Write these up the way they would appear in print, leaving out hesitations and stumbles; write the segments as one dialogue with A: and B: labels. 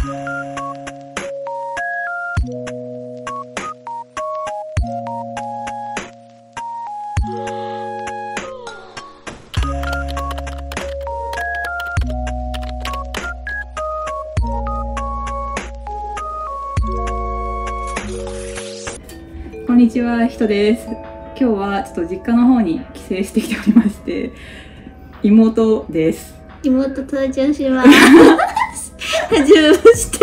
A: こんにちは、ひとです。今日はちょっと実家の方に帰省してきておりまして、妹です。
B: 妹登場します。はじめまして。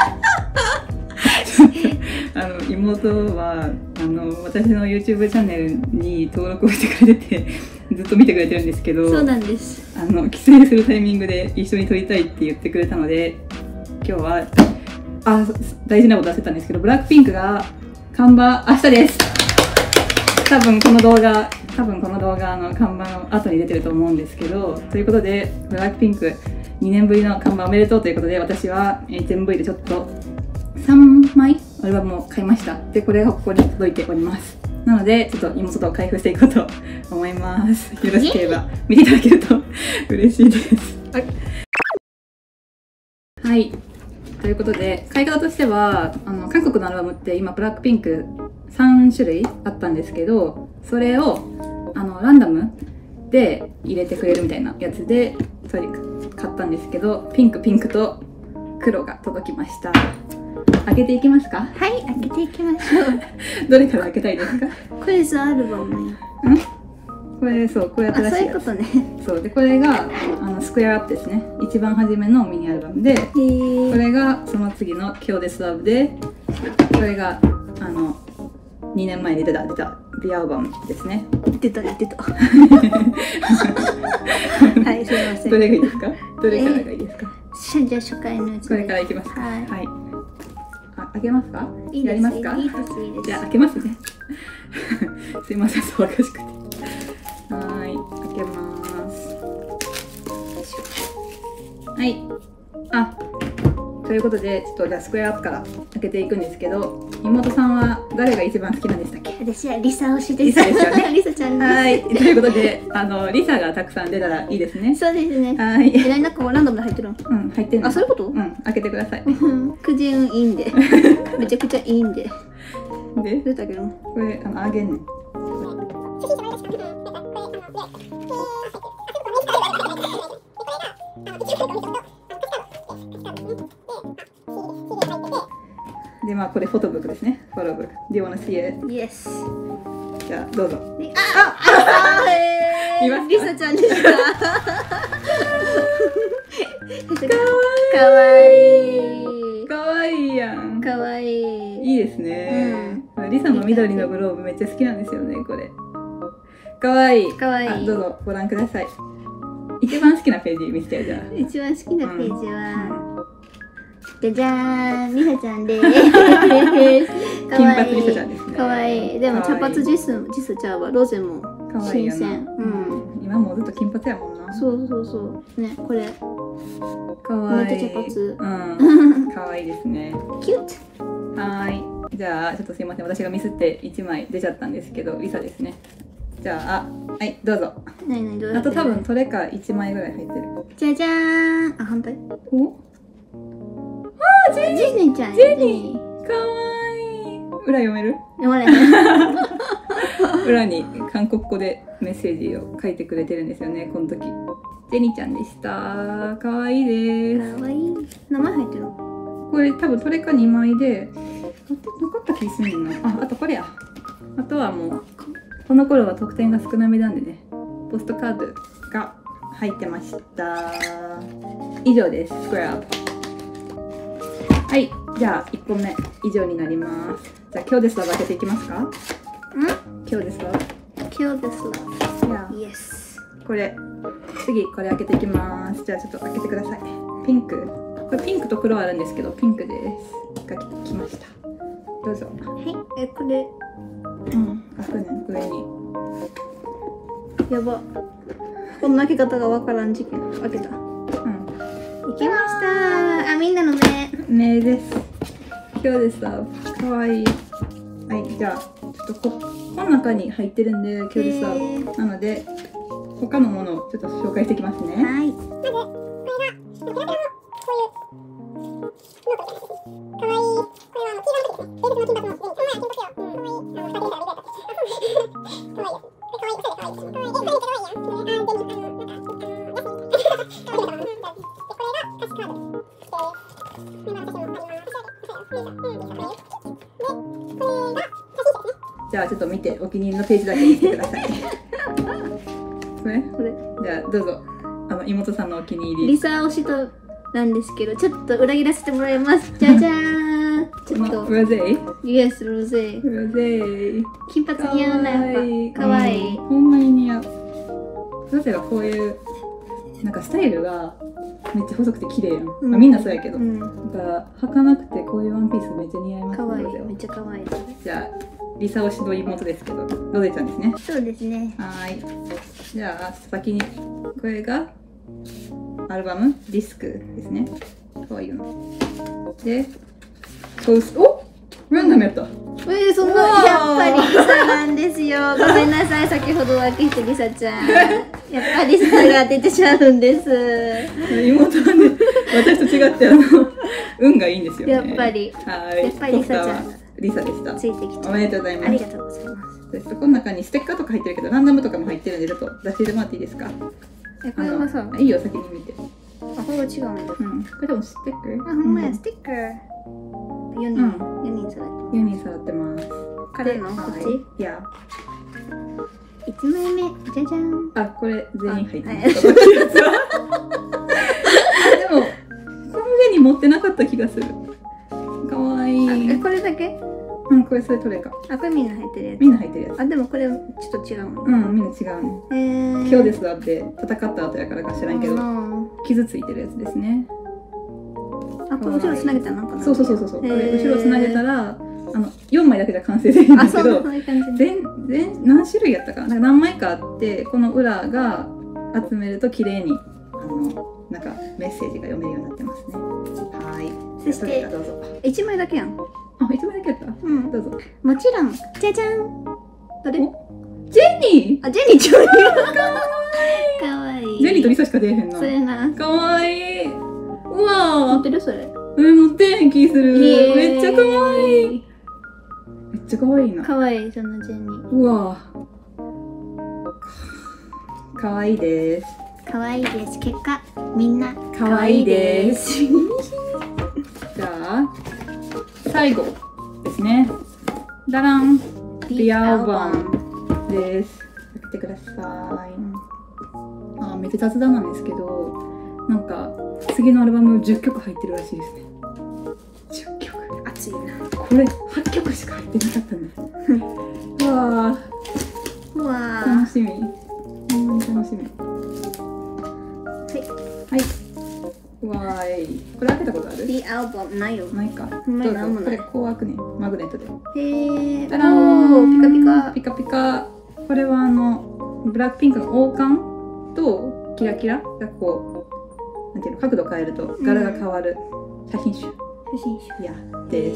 A: 妹は私の YouTube チャンネルに登録をしてくれててずっと見てくれてるんですけど、
B: そうなんです。
A: 帰省するタイミングで一緒に撮りたいって言ってくれたので、今日は大事なこと忘れたんですけど、ブラックピンクが看板明日です。多分この動画の看板の後に出てると思うんですけど、ということでブラックピンク2年ぶりの看板おめでとうということで、私は HMV でちょっと3枚アルバムを買いました。でこれがここに届いております。なのでちょっと妹と開封していこうと思います。よろしければ見ていただけると嬉しいです。はい、ということで買い方としては韓国のアルバムって今ブラックピンク3種類あったんですけど、それをランダムで入れてくれるみたいなやつでそれ買ったんですけど、ピンクと黒が届きました。開けていきますか？
B: はい、開けていきましょう。
A: どれから開けたいですか？
B: これぞアルバムや。
A: これそう、これ新しいやつ。
B: そういうことね。
A: そうで、これがスクエアアップですね。一番初めのミニアルバムで、これがその次の今日ですラブで、これが2年前に出たビアルバムですね。
B: 出た。はい、すみません。
A: どれがいいですか？どれからがいいですか？
B: じゃあ初回のやつ。
A: これからいきますか？
B: はい。
A: 開けますか？
B: いいです。
A: やりますか？
B: いいです。
A: じゃあ開けますね。すいません、騒がしくて。開けます。はい。ということでちょっとじゃあスクエアアップから開けていくんですけど、妹さんは誰が一番好きなんでしたっけ？
B: 私はリサ推しです。
A: リサですよね。
B: リサちゃんです。
A: はい。ということでリサがたくさん出たらいいですね。
B: そうですね。
A: はい。
B: なんかランダムで入ってるの？
A: うん、入ってるの。
B: そういうこと？
A: 開けてください。
B: くじ運いいんで。めちゃくちゃいいんで。
A: で、
B: どうだけど？
A: これあげんねん。でこれフォトブックですね。フォトブック。Do you wanna see it?
B: Yes。
A: じゃあどうぞ。
B: リサちゃんでした。かわいい。
A: かわいいやん。
B: かわいい。
A: いいですね。リサの緑のグローブめっちゃ好きなんですよね、これ。かわいい。
B: かわいい。
A: どうぞご覧ください。一番好きなページ見せてよ、じゃあ。
B: 一番好きなページは。じゃじゃーん、リサちゃんです。
A: 金髪リサちゃんですね。
B: かわいい。でも茶髪ジスちゃうわ。ロゼも新鮮。
A: 今もずっと金髪やもんな。
B: そうね、これ
A: かわいい。
B: めっちゃ茶髪。
A: かわいいですね。
B: キュート。
A: じゃあちょっとすいません、私がミスって1枚出ちゃったんですけど、リサですね。じゃあはいどうぞ。あと多分トレカ1枚ぐらい入ってる。
B: じゃじゃーん。反対。ジェニーちゃん。
A: ジェニーかわいい。裏読める？
B: 読まれへん。
A: 裏に韓国語でメッセージを書いてくれてるんですよね、この時。ジェニーちゃんでした。かわいいです。
B: かわいい。名前入ってるの？
A: これ多分トレカ2枚で残った気すんねんな。あとこれや。あとはもうこの頃は得点が少なめなんでね、ポストカードが入ってました。以上です。スクエアアップ。はい、じゃあ1本目以上になります。じゃあ今日ですラブ開けていきますか？今日ですラブ。
B: 今日ですラブ。イエス。
A: これこれ開けていきます。じゃあちょっと開けてください。ピンク。これピンクと黒あるんですけど、ピンクです。が来ました。どうぞ。
B: はい。これ。
A: 開くねん、上に。
B: やば。こんな開け方がわからん事件。開けた。行きました。みんなの
A: 目です。今日でさ、かわいい。はい、じゃあちょっとこの中に入ってるんで、今日でさ、なので他のものをちょっと紹介していきますね。
B: はい。
A: じゃあちょっと見て、お気に入りのページだけ見てください。これ？
B: これ
A: じゃあどうぞ。妹さんのお気に入り。
B: リサ推しとなんですけど、ちょっと裏切らせてもらいます。じゃじゃーん。ちょっと
A: ロゼイ？
B: Yes、ロゼ。
A: ロゼイ。
B: 金髪似合うな、やっぱ。かわいい。
A: ほんまに似合う。ロゼはこういうなんかスタイルがめっちゃ細くて綺麗やん。みんなそうやけど。だから履かなくてこういうワンピースめっちゃ似合いますね。
B: かわいい。めっちゃかわいい。
A: じゃあリサ推しの妹ですけど、ロゼちゃんですね。
B: そうですね。
A: はい。じゃあ先にこれがアルバムディスクですね。かわいいよな。で、お、ランダムやった。
B: そんなやっぱりリサなんですよ。ごめんなさい、先ほど分けしてリサちゃん。やっぱりリサが当ててしまうんです。
A: 妹はね、私と違って運がいいんですよね。
B: やっぱり。
A: はい。
B: やっぱりリサちゃん。
A: リサでした。
B: ついてきて。
A: おめでとうございます。
B: ありがとうございます。
A: この中にステッカーとか入ってるけど、ランダムとかも入ってるんで、ちょっと出してもらっていいですか。
B: これはさ、
A: いいよ、先に見て。
B: あ、これは違うんだ。
A: これ多分ステッカー。
B: あ、ほんまや、ステッカー。4人揃
A: 4人揃ってます。
B: 彼のこっち？
A: いや。
B: 1枚目、じゃじゃん。
A: あ、これ全員入ってます。でも、この上に持ってなかった気がする。かわいい。
B: これだけ？
A: これそれどれか。
B: あ、これみんな入ってるやつ。
A: みんな入ってるやつ。
B: あ、でもこれちょっと違うの。
A: みんな違うね。今日ですわって戦った後やからか知らんけど、傷ついてるやつですね。
B: あ、これ後ろつなげたらなんかな。
A: そう。これ後ろつなげたら、4枚だけじゃ完成できるんだけど、何種類やったかな、何枚かあって、この裏が集めると綺麗になんかメッセージが読めるようになってますね。はい。
B: そして
A: どうぞ。
B: 1枚だけやん。
A: あ、1枚だけやった。どうぞ。
B: もちろん、じゃじゃん。どれ？
A: ジェニー。
B: あ、ジェニーちょい。かわいい。
A: ジェニーとリサしか出えへんな。
B: それな。
A: かわいい。うわ
B: 持ってるそれ。
A: 持ってへん気する。めっちゃかわいい。めっちゃかわいいな。
B: かわいい、そのジェニー。
A: うわかわいいです。
B: かわいいです。結果、みんな
A: かわいいです。じゃあ、最後ですね。ダラン。The Album です。開けてください。めっちゃ雑談なんですけど、なんか次のアルバム10曲入ってるらしいですね。10曲。
B: 熱いな。
A: これ8曲しか入ってなかったんです。うわー。楽しみ。楽しみ。はい。わーい。これ開けたことある？
B: The Album ないよ。
A: ないか。どうぞ。これこう開くね。マグネットで。
B: へえ。
A: ピカピカ。ピカピカ。これはブラックピンクの王冠とキラキラがこうなんていうの、角度変えると柄が変わる写真集。いやです。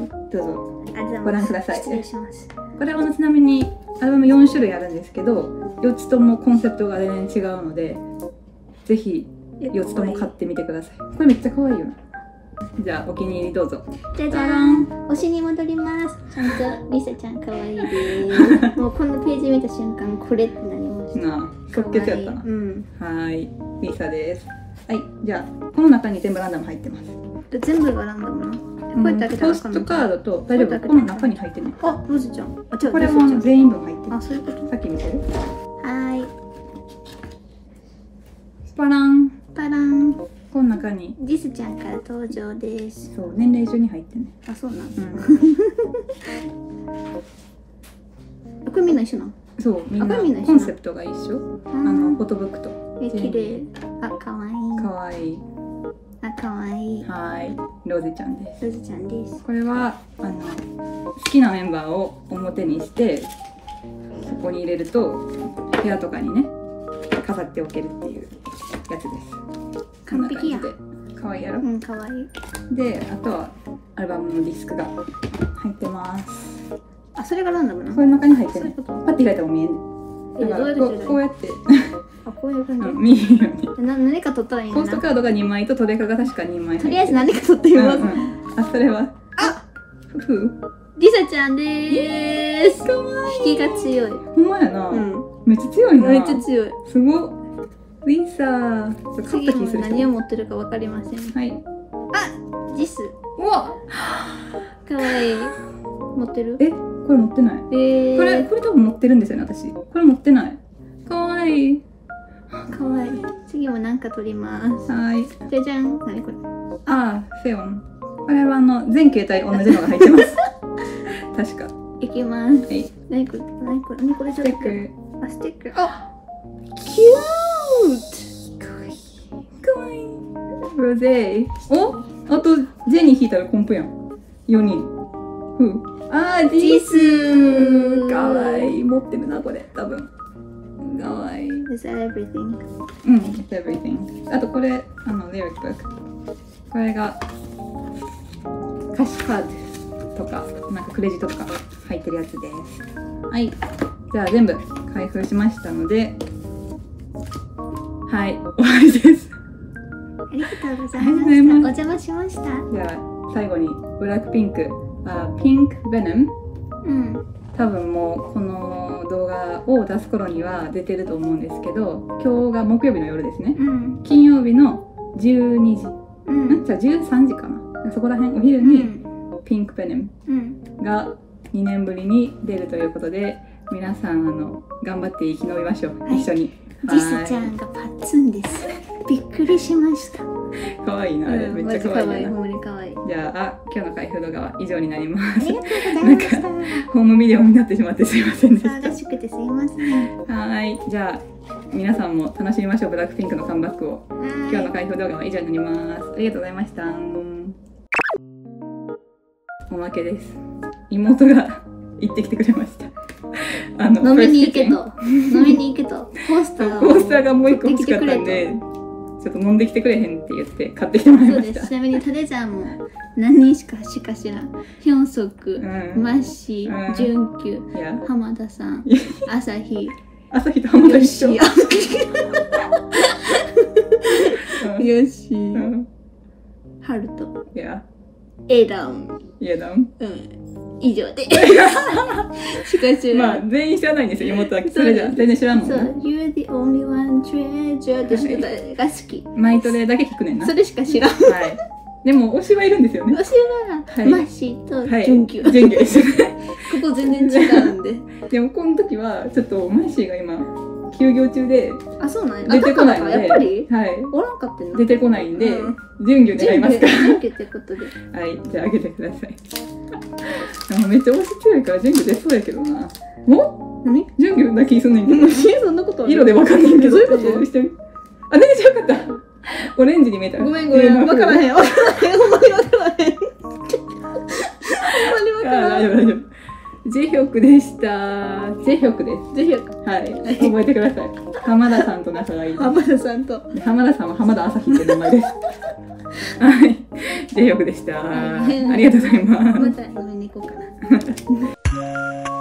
A: どうぞご覧ください。
B: 失礼します。
A: これはちなみにアルバム4種類あるんですけど、4つともコンセプトが全然違うので、ぜひ4つとも買ってみてください。これめっちゃ可愛いよな。じゃあお気に入りどうぞ。
B: じゃじゃーん。推しに戻ります。ちゃんとリサちゃん可愛いです。もうこのページ見た瞬間これってなりました。
A: なあ、即決やったな。はい、リサです。はい、じゃあこの中に全部ランダム入ってます。
B: 全部がランダムな。こうやって開けたら
A: ポストカードと大丈夫。この中に入ってね。
B: あ、ロズちゃん。あ、違う。
A: これも全員分入ってる。
B: あ、そういうこと。
A: さっき見てる。
B: はい。
A: パラン。
B: パラン。
A: この中に
B: ジスちゃんから登場です。
A: そう、年齢順に入ってね。
B: あ、そうなん。これみんな一緒なの？
A: そう、みんなコンセプトが一緒。フォトブックと。
B: 綺麗。あ、可愛い。
A: 可愛い。
B: あ、可愛い。
A: はい、ロゼちゃんです。
B: ロゼちゃんです。
A: これは好きなメンバーを表にしてそこに入れると部屋とかにね飾っておけるっていうやつです。
B: 完璧や。
A: 可愛いやろ。
B: 可愛い。
A: で、あとはアルバムのディスクが入ってます。
B: あ、それがランダムなの？
A: これの中に入ってる。パッて開いたらも見えん。
B: どうやって取る
A: こうやって
B: あ、こういう感じ。
A: 見えるように。
B: 何か取ったらいいの
A: ポストカードが2枚とトレカが確か2枚入ってる。
B: とりあえず何か取ってみます。
A: あ、それは
B: リサちゃんでーす。
A: かわいい。
B: 引きが強い。
A: ほんまやな、
B: うん。
A: めっちゃ強いな。
B: めっちゃ強い。
A: すごっ。リサ勝った
B: 次も
A: 気する。
B: 何を持ってるかわかりません。
A: はい。
B: ジス。
A: うわ、
B: かわいい。持ってる？
A: これ持ってない。これ多分持ってるんですよね、私。これ持ってない。かわいい。
B: かわいい。次も何か取ります。
A: はい。
B: じゃじゃん。何これ？
A: あー、セオン。これは全携帯同じのが入ってます。確か。
B: いきます。
A: はい。
B: 何これ？何これ？何これ？
A: ステック。
B: あ、ステック。あ、キュート。
A: かわいい。かわいい。ロゼー。お、あとジェニー引いたらコンプやん。4人。あー、ジス。かわいい。持ってるな、これ。多分。かわいい。
B: Is that everything?
A: うん、it's everything。あとこれ、リリックブック。これが、歌詞カードとか、なんかクレジットとか入ってるやつです。はい。じゃあ全部開封しましたので、はい、終わりです。
B: ありがとうござい
A: ありがとうご
B: ました。
A: ざいます
B: お邪魔しました。
A: じゃあ最後に、ブラックピンク、ピンクベノム。
B: うん。
A: 多分もうこの動画を出す頃には出てると思うんですけど、今日が木曜日の夜ですね。
B: うん。
A: 金曜日の12時。
B: うん。
A: じゃあ13時かな。そこら辺お昼
B: う
A: に
B: ん。
A: ピンクペネム
B: うん。
A: が2年ぶりに出るということで、皆さん頑張って生き延びましょう、
B: はい
A: 一緒に。
B: ジスちゃんがパッツンです。びっくりしました。
A: かわいいな、あれ、めっちゃかわいいな。
B: ほんまにかわいい。
A: じゃあ、今日の開封動画は以上になりま
B: あ
A: す。
B: りがとうございました。
A: ホームビデオになってしまってすいませんでした。
B: 騒がしくてすいません。
A: はい、じゃあ皆さんも楽しみましょう、ブラックピンクのカムバックを。今日の開封動画は以上になります。ありがとうございました。おまけです。妹が行ってきてくれました。
B: 飲みに行けと。飲みに行けと。コースター
A: がもう一個欲しかったんで、ちょっと飲んできてくれへんって言って買ってきてもらいました。
B: そうです。ちなみにタレちゃんも何人しか知らん。ヒョンソク、マッシー、ジュンキュ、浜田さん、朝日
A: と浜田一緒。
B: よし。ハルト。エダン。以上で。しかし
A: まあ全員知らないんですよ、妹は。それじゃ全然知らんもんね。
B: そう、You're the only one treasure って歌が好き。
A: マイトレだけ聞くねんな。
B: それしか知らん。
A: はい。でも推しはいるんですよね。
B: 推しはマッシーとジュンキュ。
A: ジュンキュですね。
B: ここ全然違うんで。
A: でもこの時はちょっとマッシーが今休業中で、
B: あ、そうなんや。
A: 出てこないので、
B: やっぱり
A: はい。
B: おらんかってんの。
A: 出てこないんで、準拠願いますから。
B: 準拠ってことで。
A: はい、じゃああげてください。めっちゃ推し強いから準拠出そうやけどな。お？何？準拠な気すんねんけど。
B: そんなことある？
A: 色でわかんないけど。
B: どういうこと？
A: してみ。あ、全然違かった。オレンジに見えた。
B: ごめん。わからへん。ほんまにわからへん。ほんまにわからへん。
A: 大丈夫。ジェヒョクでした。ジェヒョクです。
B: ジェヒョク。
A: はい。覚えてください。浜田さんと仲がいい。
B: 浜田さんと。
A: 浜田さんは浜田朝日って名前です。はい。ジェヒョクでした。ありがとうございます。
B: また飲みに行こうかな。